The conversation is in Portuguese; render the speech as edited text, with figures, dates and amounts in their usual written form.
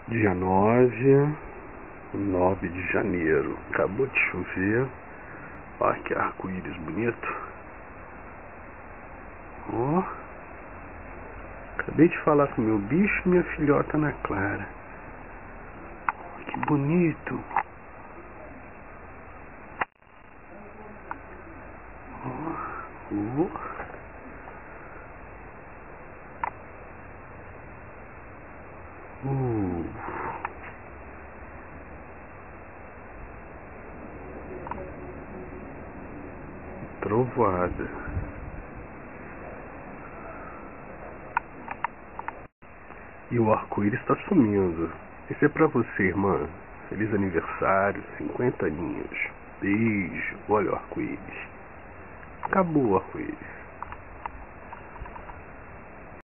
Dia 9 de janeiro. Acabou de chover. Olha que arco-íris bonito. Ó. Acabei de falar com meu bicho e minha filhota Ana Clara. Que bonito. Ó. Trovoada. E o arco-íris está sumindo. Esse é pra você, irmã. Feliz aniversário, 50 aninhos. Beijo. Olha o arco-íris. Acabou o arco-íris.